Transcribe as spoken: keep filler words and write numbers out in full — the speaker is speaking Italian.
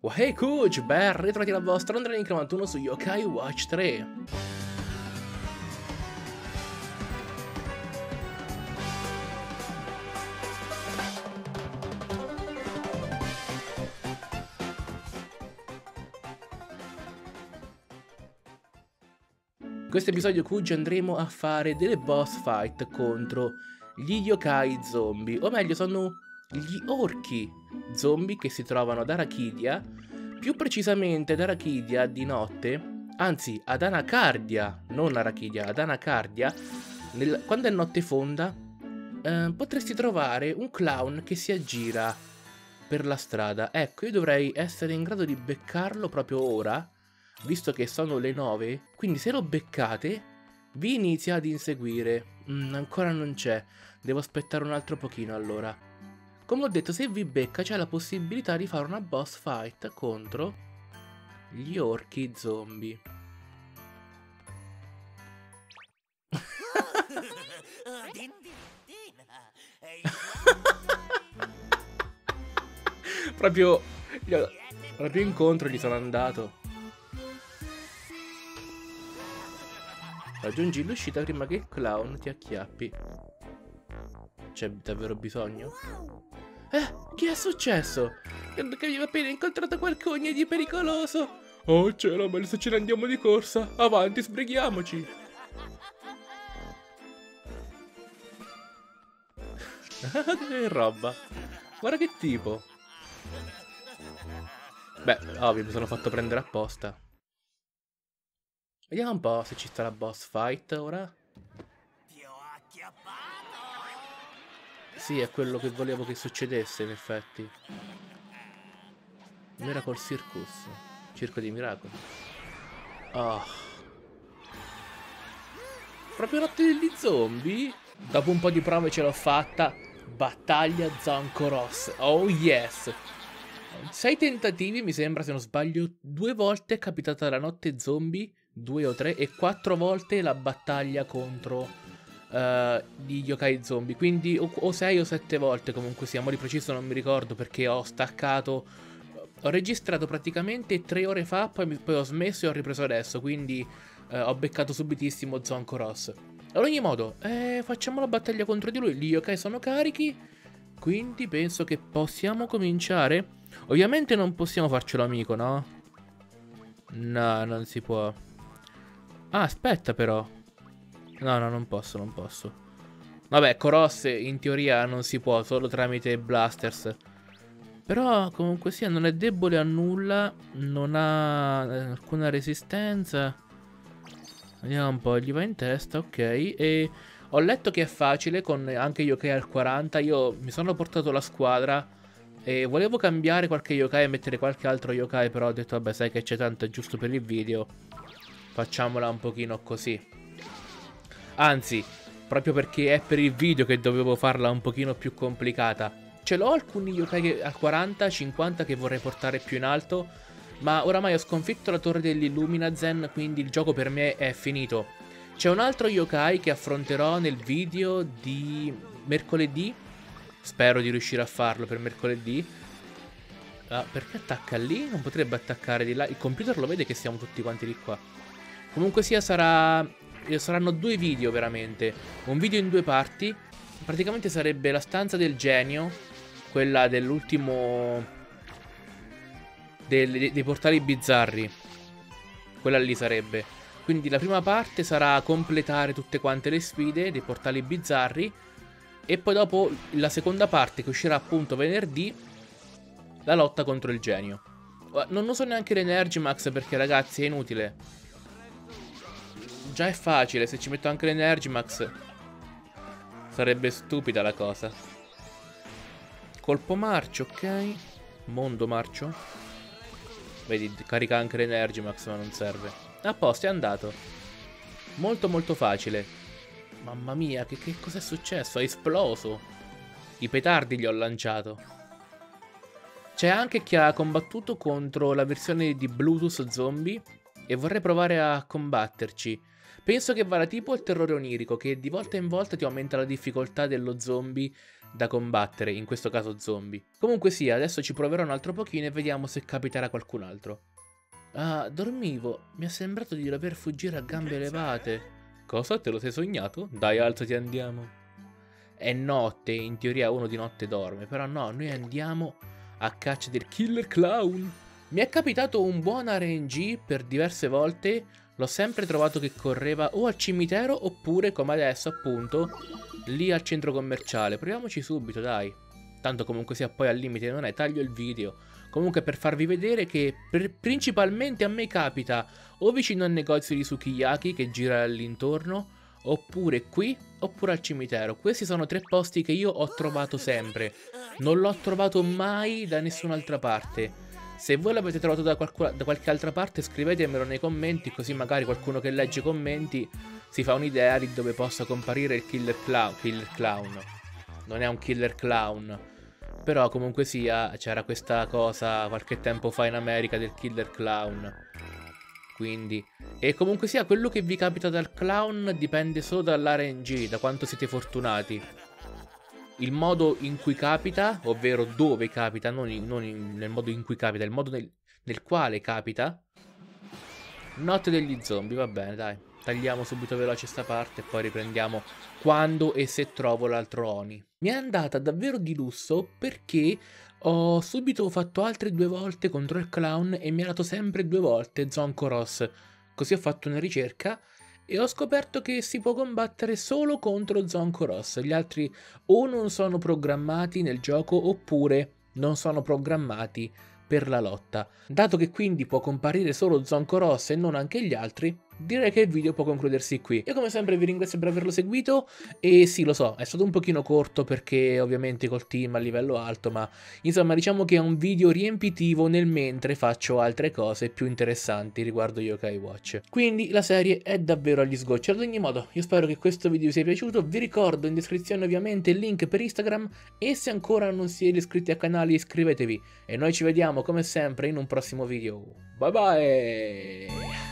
Hey Kuj, ben ritrovati la vostra Andrea novantuno su Yokai Watch tre. In questo episodio Kuj andremo a fare delle boss fight contro gli yokai zombie, o meglio sono gli orchi zombie che si trovano ad Arachidia, più precisamente ad Arachidia di notte, anzi ad Anacardia, non Arachidia, ad Anacardia, nel, quando è notte fonda, eh, potresti trovare un clown che si aggira per la strada. Ecco, io dovrei essere in grado di beccarlo proprio ora, visto che sono le nove, quindi se lo beccate vi inizia ad inseguire. Mm, ancora non c'è, devo aspettare un altro pochino allora. Come ho detto, se vi becca c'è la possibilità di fare una boss fight contro gli orchi zombie. proprio, proprio incontro gli sono andato. Raggiungi l'uscita prima che il clown ti acchiappi. C'è davvero bisogno? Eh, che è successo? Credo che abbiamo appena incontrato qualcuno di pericoloso. Oh cielo, ma se ce ne andiamo di corsa. Avanti, sbrighiamoci. Che roba. Guarda che tipo. Beh, ovvio, mi sono fatto prendere apposta. Vediamo un po' se ci sta la boss fight ora. Sì, è quello che volevo che succedesse, in effetti. Miracle Circus. Circo dei miracoli. Oh. Proprio notte degli zombie? Dopo un po' di prove ce l'ho fatta. Battaglia Zonkoros. Oh yes. Sei tentativi, mi sembra, se non sbaglio. Due volte è capitata la notte zombie. Due o tre. E quattro volte la battaglia contro... Uh, di yokai zombie, quindi o, o sei o sette volte comunque sia, mo di preciso non mi ricordo perché ho staccato, ho registrato praticamente tre ore fa, poi, poi ho smesso e ho ripreso adesso, quindi uh, ho beccato subitissimo Zonkoros. Ad ogni modo, eh, facciamo la battaglia contro di lui, gli yokai sono carichi, quindi penso che possiamo cominciare. Ovviamente non possiamo farcelo amico, no? No, non si può. Ah, aspetta però. No, no, non posso, non posso. Vabbè, Koros in teoria non si può, solo tramite blasters. Però comunque sia, non è debole a nulla, non ha eh, alcuna resistenza. Vediamo un po', gli va in testa, ok. E ho letto che è facile con anche yokai al quaranta, io mi sono portato la squadra e volevo cambiare qualche yokai e mettere qualche altro yokai, però ho detto vabbè, sai che c'è tanto, è giusto per il video. Facciamola un pochino così. Anzi, proprio perché è per il video che dovevo farla un pochino più complicata. Ce l'ho alcuni yokai a quaranta cinquanta che vorrei portare più in alto, ma oramai ho sconfitto la torre dell'Illuminazen, quindi il gioco per me è finito. C'è un altro yokai che affronterò nel video di mercoledì. Spero di riuscire a farlo per mercoledì. Ah, perché attacca lì? Non potrebbe attaccare di là. Il computer lo vede che siamo tutti quanti di qua. Comunque sia, sarà... saranno due video veramente, un video in due parti. Praticamente sarebbe la stanza del genio, quella dell'ultimo dei, dei portali bizzarri, quella lì sarebbe. Quindi la prima parte sarà completare tutte quante le sfide dei portali bizzarri, e poi dopo la seconda parte, che uscirà appunto venerdì, la lotta contro il genio. Non uso neanche l'Energimax perché ragazzi è inutile. Già è facile, se ci metto anche l'Energimax sarebbe stupida la cosa. Colpo marcio, ok. Mondo marcio. Vedi, carica anche l'Energimax, ma non serve. A posto, è andato. Molto molto facile. Mamma mia, che, che cos'è successo? Ha esploso. I petardi gli ho lanciato. C'è anche chi ha combattuto contro la versione di Bluetooth zombie e vorrei provare a combatterci. Penso che vada tipo il terrore onirico, che di volta in volta ti aumenta la difficoltà dello zombie da combattere, in questo caso zombie. Comunque sia, adesso ci proverò un altro pochino e vediamo se capiterà qualcun altro. Ah, dormivo. Mi è sembrato di dover fuggire a gambe levate. Cosa? Te lo sei sognato? Dai, alzati, andiamo. È notte, in teoria uno di notte dorme, però no, noi andiamo a caccia del Killer Clown. Mi è capitato un buon R N G per diverse volte, l'ho sempre trovato che correva o al cimitero oppure, come adesso appunto, lì al centro commerciale. Proviamoci subito, dai. Tanto comunque sia poi al limite non è, taglio il video. Comunque per farvi vedere che principalmente a me capita o vicino al negozio di sukiyaki che gira all'intorno, oppure qui, oppure al cimitero. Questi sono tre posti che io ho trovato sempre. Non l'ho trovato mai da nessun'altra parte. Se voi l'avete trovato da, da qualche altra parte scrivetemelo nei commenti, così magari qualcuno che legge i commenti si fa un'idea di dove possa comparire il Killer Clown. Killer Clown. Non è un Killer Clown. Però comunque sia, c'era questa cosa qualche tempo fa in America del Killer Clown. Quindi, e comunque sia, quello che vi capita dal clown dipende solo dall'R N G, da quanto siete fortunati. Il modo in cui capita, ovvero dove capita, non, in, non in, nel modo in cui capita, il modo nel, nel quale capita. Notte degli zombie, va bene, dai. Tagliamo subito veloce sta parte e poi riprendiamo quando e se trovo l'altro Oni. Mi è andata davvero di lusso perché ho subito fatto altre due volte contro il clown e mi ha dato sempre due volte Zonko Ross. Così ho fatto una ricerca e ho scoperto che si può combattere solo contro Zonko Ross. Gli altri o non sono programmati nel gioco oppure non sono programmati per la lotta. Dato che quindi può comparire solo Zonko Ross e non anche gli altri, direi che il video può concludersi qui. Io come sempre vi ringrazio per averlo seguito e sì, lo so, è stato un pochino corto perché ovviamente col team a livello alto, ma insomma diciamo che è un video riempitivo nel mentre faccio altre cose più interessanti riguardo Yokai Watch. Quindi la serie è davvero agli sgocci. Ad ogni modo, io spero che questo video vi sia piaciuto, vi ricordo in descrizione ovviamente il link per Instagram e se ancora non siete iscritti al canale iscrivetevi e noi ci vediamo come sempre in un prossimo video. Bye bye!